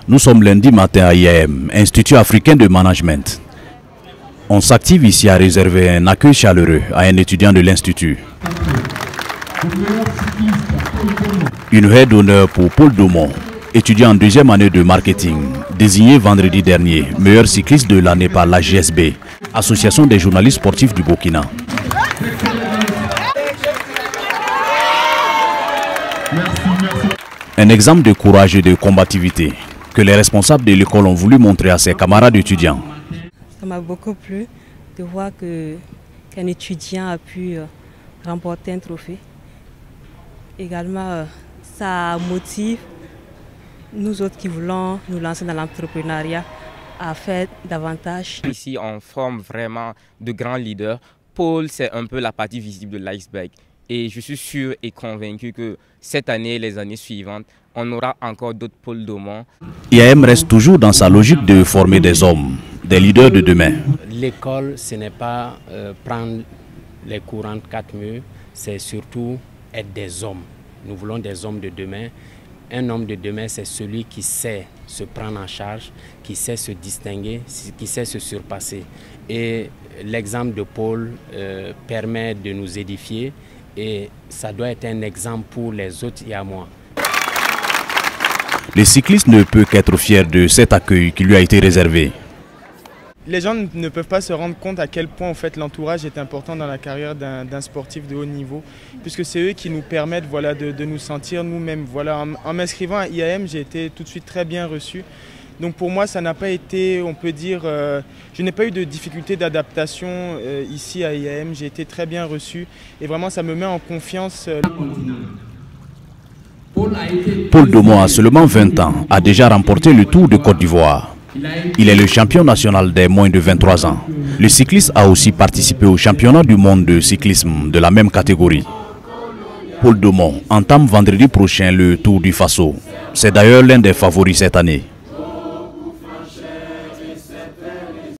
Nous sommes lundi matin à IAM, Institut africain de management. On s'active ici à réserver un accueil chaleureux à un étudiant de l'Institut. Une haie d'honneur pour Paul Domon, étudiant en deuxième année de marketing, désigné vendredi dernier meilleur cycliste de l'année par la GSB, Association des journalistes sportifs du Burkina. Un exemple de courage et de combativité que les responsables de l'école ont voulu montrer à ses camarades étudiants. Ça m'a beaucoup plu de voir qu'un étudiant a pu remporter un trophée. Également, ça motive nous autres qui voulons nous lancer dans l'entrepreneuriat à faire davantage. Ici, on forme vraiment de grands leaders. Paul, c'est un peu la partie visible de l'iceberg. Et je suis sûr et convaincu que cette année et les années suivantes, on aura encore d'autres Paul Domon. IAM reste toujours dans sa logique de former des hommes, des leaders de demain. L'école, ce n'est pas prendre les courants de 4 murs, c'est surtout être des hommes. Nous voulons des hommes de demain. Un homme de demain, c'est celui qui sait se prendre en charge, qui sait se distinguer, qui sait se surpasser. Et l'exemple de Paul permet de nous édifier et ça doit être un exemple pour les autres et à moi. Le cycliste ne peut qu'être fier de cet accueil qui lui a été réservé. Les gens ne peuvent pas se rendre compte à quel point en fait, l'entourage est important dans la carrière d'un sportif de haut niveau, puisque c'est eux qui nous permettent voilà, de nous sentir nous-mêmes. Voilà, en m'inscrivant à IAM, j'ai été tout de suite très bien reçu. Donc pour moi, ça n'a pas été, on peut dire, je n'ai pas eu de difficulté d'adaptation ici à IAM. J'ai été très bien reçu et vraiment ça me met en confiance. Paul Domon a seulement 20 ans, a déjà remporté le Tour de Côte d'Ivoire. Il est le champion national des moins de 23 ans. Le cycliste a aussi participé au championnat du monde de cyclisme de la même catégorie. Paul Domon entame vendredi prochain le Tour du Faso. C'est d'ailleurs l'un des favoris cette année.